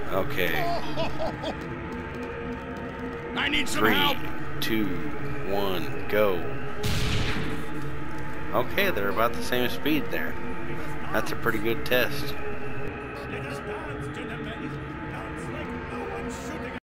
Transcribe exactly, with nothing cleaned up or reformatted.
Okay. I need some Three, help. two, one, go. Okay, they're about the same speed there. That's a pretty good test. Let us